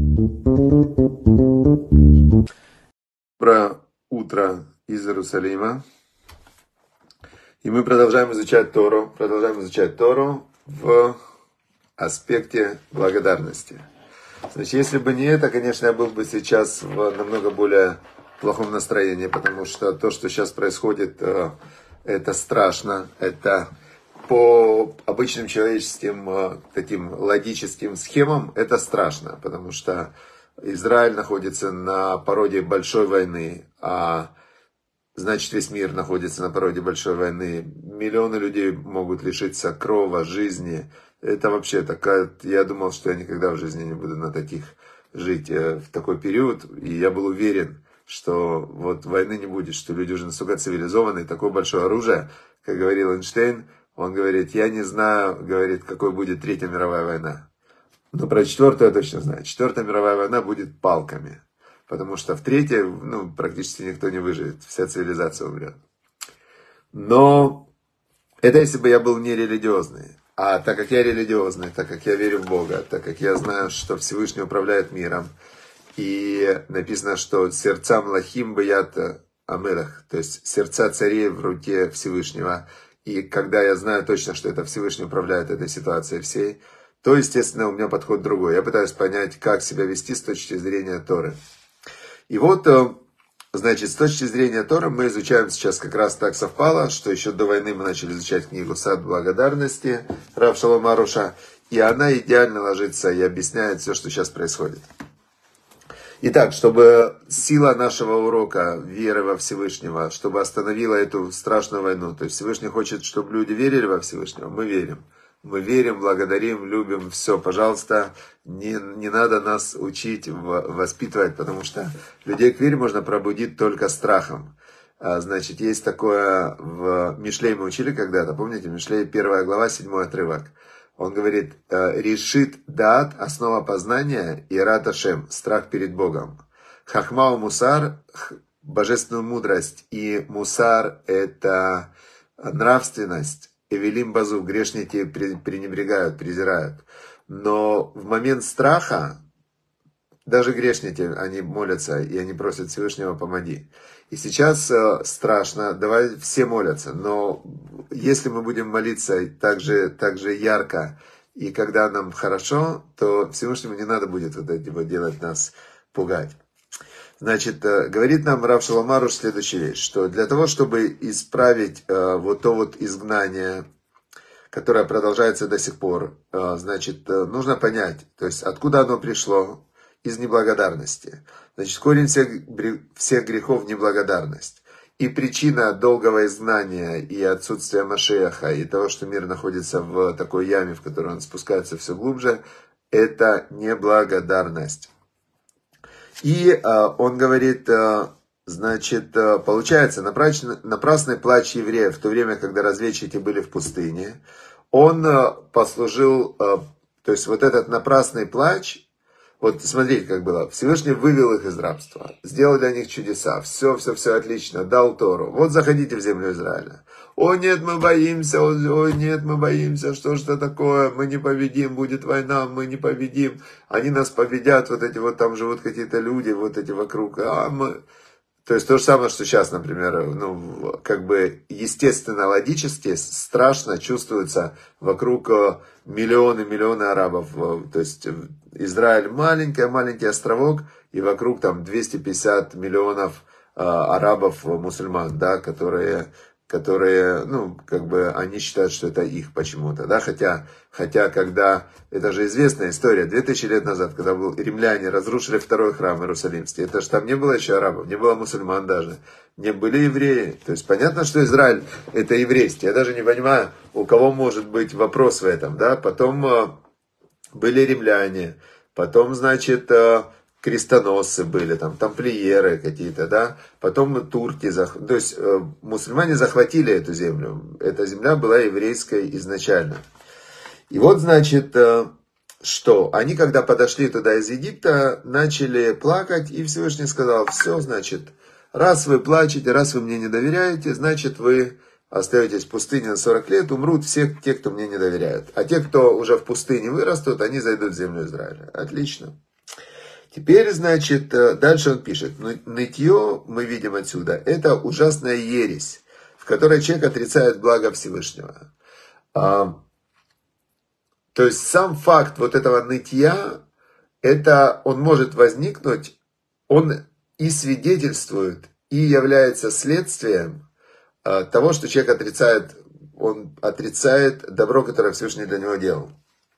Доброе утро из Иерусалима. И мы продолжаем изучать Тору в аспекте благодарности. Значит, если бы не это, конечно, я был бы сейчас в намного более плохом настроении, потому что то, что сейчас происходит, это страшно, это по обычным человеческим таким логическим схемам, это страшно, потому что Израиль находится на пороге большой войны, а значит весь мир находится на пороге большой войны. Миллионы людей могут лишиться крова, жизни. Это вообще такая... Я думал, что я никогда в жизни не буду на таких жить в такой период. И я был уверен, что вот войны не будет, что люди уже настолько цивилизованные, такое большое оружие, как говорил Эйнштейн. Он говорит, я не знаю, говорит, какой будет Третья мировая война. Но про четвертую я точно знаю. Четвертая мировая война будет палками. Потому что в третьей, практически никто не выживет. Вся цивилизация умрет. Но это если бы я был не религиозный. А так как я религиозный, так как я верю в Бога, так как я знаю, что Всевышний управляет миром. И написано, что сердца млахим бьят амелах. То есть сердца царей в руке Всевышнего. И когда я знаю точно, что это Всевышний управляет этой ситуацией всей, то, естественно, у меня подход другой. Я пытаюсь понять, как себя вести с точки зрения Торы. И вот, значит, с точки зрения Торы мы изучаем сейчас, как раз так совпало, что еще до войны мы начали изучать книгу «Сад благодарности» Рав Шолом Аруша, и она идеально ложится и объясняет все, что сейчас происходит. Итак, чтобы сила нашего урока веры во Всевышнего, чтобы остановила эту страшную войну, то есть Всевышний хочет, чтобы люди верили во Всевышнего, мы верим. Мы верим, благодарим, любим, все, пожалуйста, не надо нас учить, воспитывать, потому что людей к вере можно пробудить только страхом. Значит, есть такое, в Мишлей мы учили когда-то, помните, Мишлей 1 глава, 7 отрывок. Он говорит, решит даат, основа познания, и рат Ашем, страх перед Богом. Хахма у мусар, божественную мудрость, и мусар это нравственность. Эвелим базу, грешники пренебрегают, презирают. Но в момент страха, даже грешники, они молятся, и они просят Всевышнего, помоги. И сейчас страшно, давай все молятся. Но если мы будем молиться так же ярко, и когда нам хорошо, то Всевышнему не надо будет вот это делать, нас пугать. Значит, говорит нам Рав Шолом Аруш следующую вещь, что для того, чтобы исправить вот то вот изгнание, которое продолжается до сих пор, значит, нужно понять, то есть откуда оно пришло, из неблагодарности. Значит, корень всех грехов – неблагодарность. И причина долгого изгнания и отсутствия Машеха, и того, что мир находится в такой яме, в которой он спускается все глубже, это неблагодарность. И он говорит, значит, получается, напрасный плач евреев в то время, когда разведчики были в пустыне, он послужил, то есть вот этот напрасный плач, вот смотрите, как было, Всевышний вывел их из рабства, сделал для них чудеса, все отлично, дал Тору, вот заходите в землю Израиля. О нет, мы боимся, ой нет, мы боимся, что ж это такое, мы не победим, будет война, мы не победим, они нас победят, вот эти вот там живут какие-то люди, вот эти вокруг, То есть то же самое, что сейчас, например, как бы естественно, логически, страшно чувствуется вокруг миллионы арабов, то есть Израиль маленький островок, и вокруг там 250 миллионов арабов, мусульман, да, которые, как бы, они считают, что это их почему-то, да, хотя, когда, это же известная история, 2000 лет назад, когда римляне разрушили второй храм Иерусалимский, это же там не было еще арабов, не было мусульман даже, не были евреи, то есть понятно, что Израиль это еврейский, я даже не понимаю, у кого может быть вопрос в этом, да, потом были римляне, потом, значит, крестоносцы были, там, тамплиеры какие-то, да, потом турки, то есть мусульмане захватили эту землю, эта земля была еврейской изначально. И вот, значит, что они, когда подошли туда из Египта, начали плакать, и Всевышний сказал, все, значит, раз вы плачете, раз вы мне не доверяете, значит, вы остаетесь в пустыне на 40 лет, умрут все те, кто мне не доверяют. А те, кто уже в пустыне вырастут, они зайдут в землю Израиля. Отлично. Теперь, значит, дальше он пишет. Нытье, мы видим отсюда, это ужасная ересь, в которой человек отрицает благо Всевышнего. То есть сам факт вот этого нытья, это он может возникнуть, он и свидетельствует, и является следствием того, что человек отрицает, он отрицает добро, которое Всевышний для него делал.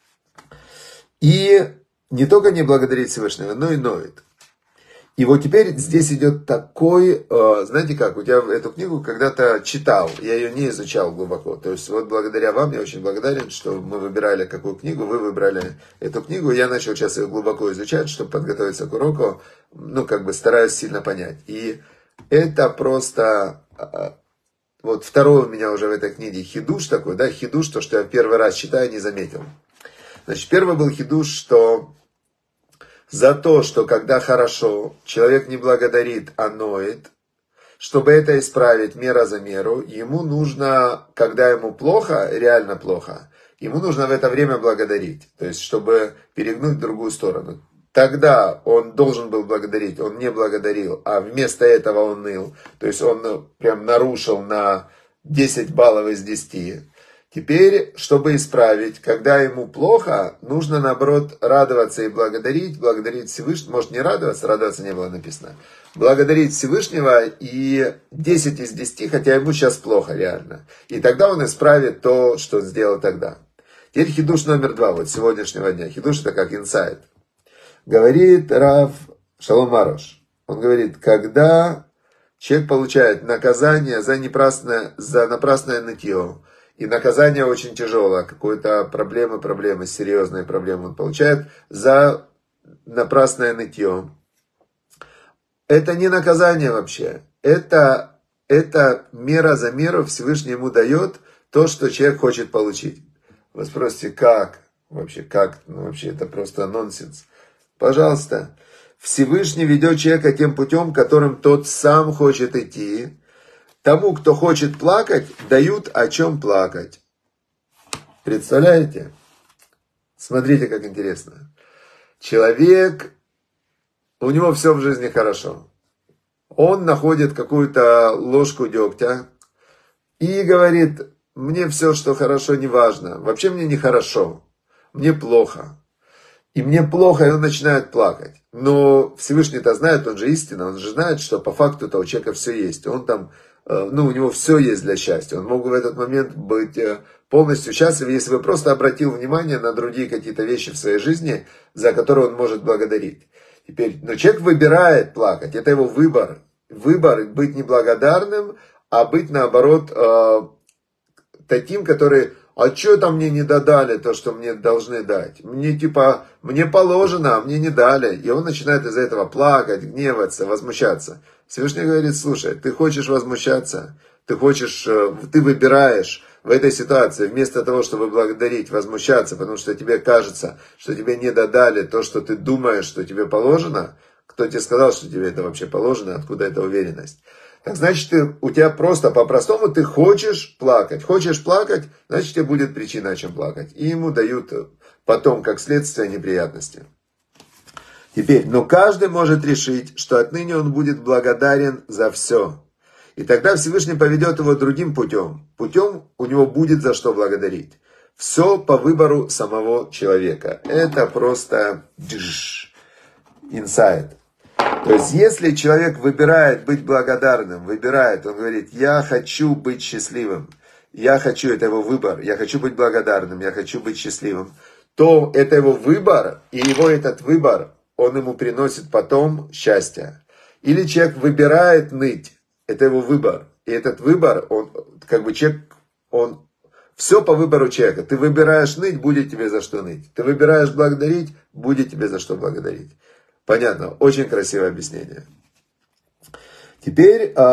И не только не благодарит Всевышнего, но и ноет. И вот теперь здесь идет такой, знаете как, вот я эту книгу когда-то читал, я ее не изучал глубоко. То есть вот благодаря вам я очень благодарен, что мы выбирали какую книгу, вы выбрали эту книгу. Я начал сейчас ее глубоко изучать, чтобы подготовиться к уроку, стараюсь сильно понять. И это просто, вот второй у меня уже в этой книге хидуш такой, да, хидуш, то, что я первый раз читаю, не заметил. Значит, первый был хидуш, что за то, что когда хорошо, человек не благодарит, а ноет, чтобы это исправить мера за меру, ему нужно, когда ему плохо, реально плохо, ему нужно в это время благодарить, то есть, чтобы перегнуть в другую сторону. Тогда он должен был благодарить, он не благодарил, а вместо этого он ныл, то есть он прям нарушил на 10 баллов из 10. Теперь, чтобы исправить, когда ему плохо, нужно, наоборот, радоваться и благодарить Всевышнего. Может, не радоваться, радоваться не было написано. Благодарить Всевышнего и 10 из 10, хотя ему сейчас плохо, реально. И тогда он исправит то, что он сделал тогда. Теперь хидуш номер 2, вот сегодняшнего дня. Хидуш это как инсайт. Говорит Рав Шалом Арош. Он говорит, когда человек получает наказание за напрасное нытье, и наказание очень тяжелое, какую-то проблемы, серьезные проблемы он получает за напрасное нытье. Это не наказание вообще. Это мера за меру Всевышний ему дает то, что человек хочет получить. Вы спросите, как? Вообще, как? Вообще это просто нонсенс. Пожалуйста. Всевышний ведет человека тем путем, которым тот сам хочет идти. Тому, кто хочет плакать, дают о чем плакать. Представляете? Смотрите, как интересно. Человек, у него все в жизни хорошо. Он находит какую-то ложку дегтя и говорит, мне все, что хорошо, не важно. Вообще мне не хорошо. Мне плохо. И мне плохо, и он начинает плакать. Но Всевышний-то знает, он же истина, он же знает, что по факту-то у человека все есть. Он там, у него все есть для счастья. Он мог в этот момент быть полностью счастлив, если бы просто обратил внимание на другие какие-то вещи в своей жизни, за которые он может благодарить. Теперь, но человек выбирает плакать, это его выбор. Выбор быть неблагодарным, а быть наоборот таким, который... А что там мне не додали то, что мне должны дать? Мне положено, а мне не дали. И он начинает из-за этого плакать, гневаться, возмущаться. Всевышний говорит, слушай, ты хочешь возмущаться, ты выбираешь в этой ситуации, вместо того, чтобы благодарить, возмущаться, потому что тебе кажется, что тебе не додали то, что ты думаешь, что тебе положено. Кто тебе сказал, что тебе это вообще положено, откуда эта уверенность? Так значит, у тебя просто по-простому ты хочешь плакать. Хочешь плакать, значит, тебе будет причина, о чем плакать. И ему дают потом, как следствие, неприятности. Теперь, но каждый может решить, что отныне он будет благодарен за все. И тогда Всевышний поведет его другим путем. Путем у него будет за что благодарить. Все по выбору самого человека. Это просто инсайт. То есть, если человек выбирает быть благодарным, он говорит, я хочу быть счастливым, это его выбор, я хочу быть благодарным, я хочу быть счастливым, то это его выбор, и этот выбор, он ему приносит потом счастье. Или человек выбирает ныть, это его выбор, и этот выбор, все по выбору человека. Ты выбираешь ныть, будет тебе за что ныть. Ты выбираешь благодарить, будет тебе за что благодарить. Понятно, очень красивое объяснение. Теперь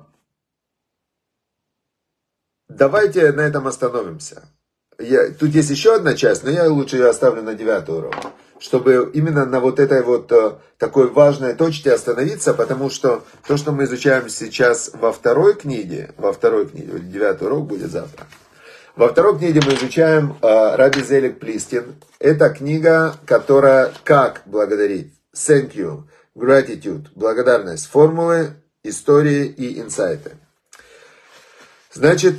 давайте на этом остановимся. Тут есть еще одна часть, но я лучше ее оставлю на 9-й урок, чтобы именно на вот этой вот такой важной точке остановиться, потому что то, что мы изучаем сейчас во второй книге, 9-й урок будет завтра. Во второй книге мы изучаем Раби Зелек Плистин. Это книга, которая «Как благодарить». thank you, gratitude, благодарность, формулы, истории и инсайты. Значит,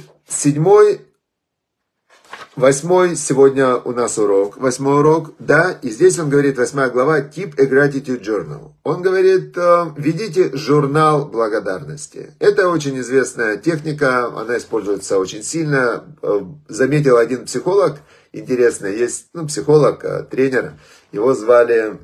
8 сегодня у нас урок, 8 урок, да, и здесь он говорит, 8 глава, keep a gratitude journal. Он говорит, ведите журнал благодарности. Это очень известная техника, она используется очень сильно. Заметил один психолог, интересный, есть психолог, тренер, его звали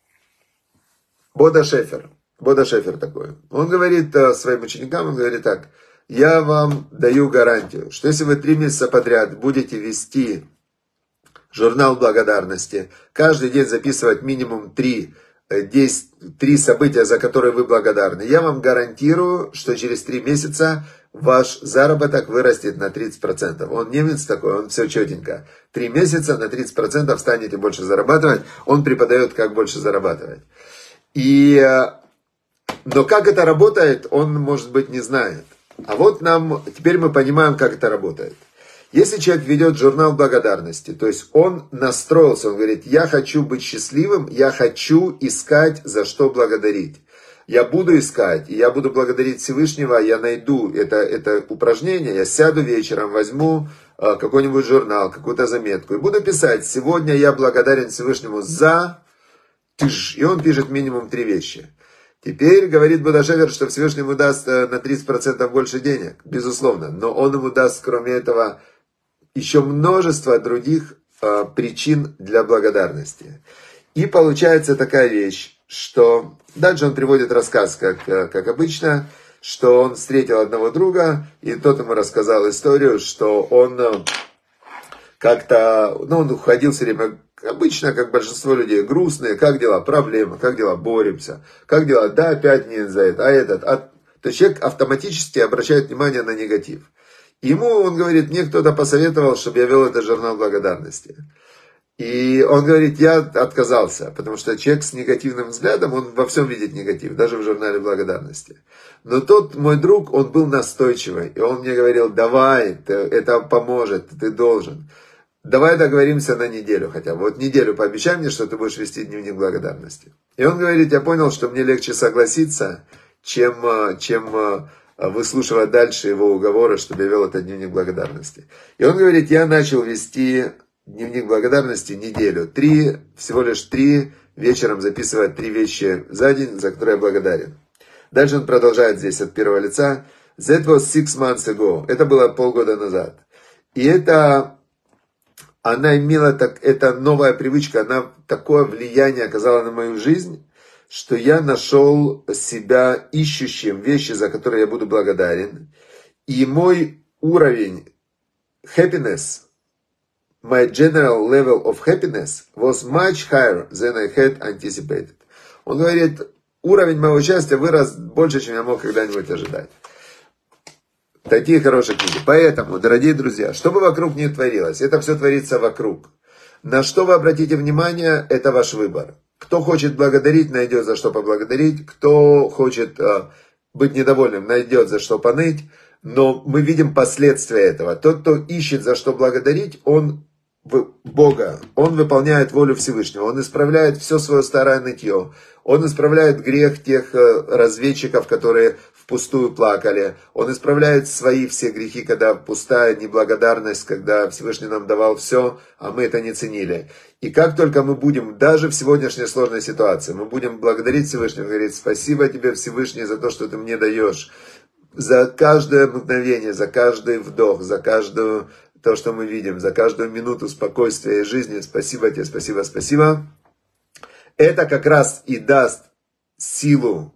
Бода Шефер. Бода Шефер такой. Он говорит своим ученикам, он говорит так, я вам даю гарантию, что если вы 3 месяца подряд будете вести журнал благодарности, каждый день записывать минимум 3 события, за которые вы благодарны, я вам гарантирую, что через 3 месяца ваш заработок вырастет на 30%. Он немец такой, он все четенько. 3 месяца на 30% станете больше зарабатывать. Он преподает, как больше зарабатывать. Но как это работает, он, может быть, не знает. А вот теперь мы понимаем, как это работает. Если человек ведет журнал благодарности, то есть он настроился, он говорит, я хочу быть счастливым, я хочу искать, за что благодарить. Я буду искать, и я буду благодарить Всевышнего, я найду это упражнение, я сяду вечером, возьму какой-нибудь журнал, какую-то заметку, и буду писать, сегодня я благодарен Всевышнему за... И он пишет минимум 3 вещи. Теперь говорит Бода Шефер, что Всевышний ему даст на 30% больше денег, безусловно. Но он ему даст, кроме этого, еще множество других причин для благодарности. И получается такая вещь, что... Дальше он приводит рассказ, как обычно, что он встретил одного друга, и тот ему рассказал историю, что он как-то... он уходил все время... Обычно, как большинство людей, грустные, как дела, проблемы, как дела, боремся, как дела, да, опять не за это, То есть человек автоматически обращает внимание на негатив. Ему, он говорит, мне кто-то посоветовал, чтобы я вел этот журнал благодарности. И он говорит, я отказался, потому что человек с негативным взглядом, он во всем видит негатив, даже в журнале благодарности. Но тот мой друг, он был настойчивый, и он мне говорил, давай, это поможет, ты должен. Давай договоримся на неделю хотя бы. Вот неделю пообещай мне, что ты будешь вести дневник благодарности. И он говорит, я понял, что мне легче согласиться, чем выслушивать дальше его уговоры, чтобы я вел этот дневник благодарности. И он говорит, я начал вести дневник благодарности неделю. Всего лишь 3 вечером записывать 3 вещи за день, за которые я благодарен. Дальше он продолжает здесь от первого лица. That was 6 months ago. Это было полгода назад. И она имела эта новая привычка, она такое влияние оказала на мою жизнь, что я нашел себя ищущим вещи, за которые я буду благодарен. И мой уровень happiness, my general level of happiness was much higher than I had anticipated. Он говорит, уровень моего счастья вырос больше, чем я мог когда-нибудь ожидать. Такие хорошие книги. Поэтому, дорогие друзья, что бы вокруг ни творилось, это все творится вокруг. На что вы обратите внимание, это ваш выбор. Кто хочет благодарить, найдет за что поблагодарить. Кто хочет быть недовольным, найдет за что поныть. Но мы видим последствия этого. Тот, кто ищет за что благодарить, он Бога. Он выполняет волю Всевышнего. Он исправляет все свое старое нытье. Он исправляет грех тех разведчиков, которые впустую плакали. Он исправляет свои все грехи, когда пустая неблагодарность, когда Всевышний нам давал все, а мы это не ценили. И как только мы будем, даже в сегодняшней сложной ситуации, мы будем благодарить Всевышнего, говорить, спасибо тебе, Всевышний, за то, что ты мне даешь. За каждое мгновение, за каждый вдох, за каждую то, что мы видим, за каждую минуту спокойствия и жизни. Спасибо тебе, спасибо, спасибо. Это как раз и даст силу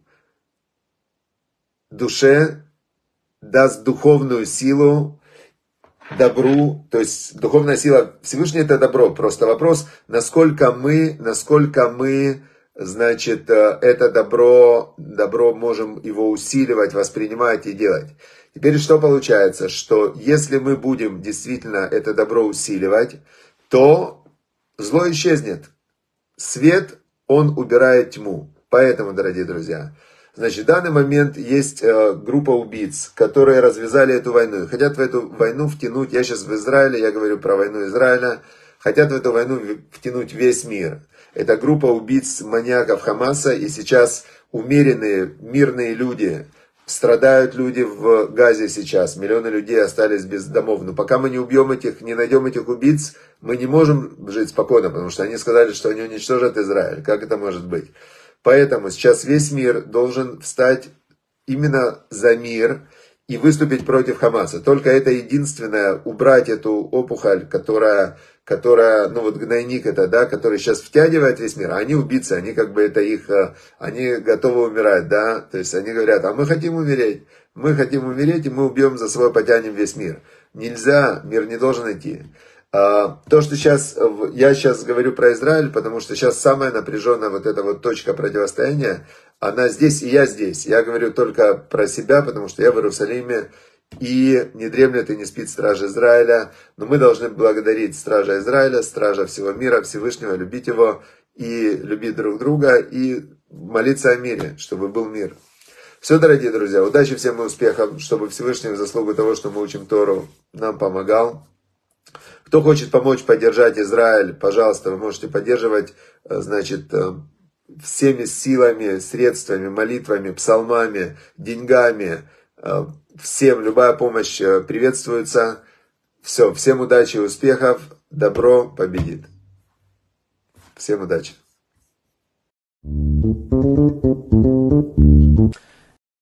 душе, даст духовную силу добру. То есть духовная сила Всевышнего это добро. Просто вопрос, насколько мы, значит, это добро можем его усиливать, воспринимать и делать. Теперь что получается? Что если мы будем действительно это добро усиливать, то зло исчезнет. Свет, он убирает тьму. Поэтому, дорогие друзья, значит, в данный момент есть группа убийц, которые развязали эту войну. И хотят в эту войну втянуть, я сейчас в Израиле, я говорю про войну Израиля, хотят в эту войну втянуть весь мир. Это группа убийц, маньяков Хамаса, и сейчас умеренные, мирные люди, страдают люди в Газе сейчас, миллионы людей остались без домов. Но пока мы не убьем этих, не найдем этих убийц, мы не можем жить спокойно, потому что они сказали, что они уничтожат Израиль. Как это может быть? Поэтому сейчас весь мир должен встать именно за мир и выступить против Хамаса. Только это единственное, убрать эту опухоль, которая, ну вот гнойник это, да, который сейчас втягивает весь мир. Они убийцы, они как бы это их, они готовы умирать, да. То есть они говорят, а мы хотим умереть, и мы убьем за собой, потянем весь мир. Нельзя, мир не должен идти. То, что сейчас, я сейчас говорю про Израиль, потому что сейчас самая напряженная вот эта вот точка противостояния, она здесь и я здесь. Я говорю только про себя, потому что я в Иерусалиме, и не дремлет и не спит стража Израиля. Но мы должны благодарить стража Израиля, стража всего мира, Всевышнего, любить его и любить друг друга, и молиться о мире, чтобы был мир. Все, дорогие друзья, удачи всем и успехов, чтобы Всевышний в заслугу того, что мы учим Тору, нам помогал. Кто хочет помочь поддержать Израиль, пожалуйста, вы можете поддерживать, значит, всеми силами, средствами, молитвами, псалмами, деньгами. Всем любая помощь приветствуется. Все, всем удачи и успехов. Добро победит. Всем удачи.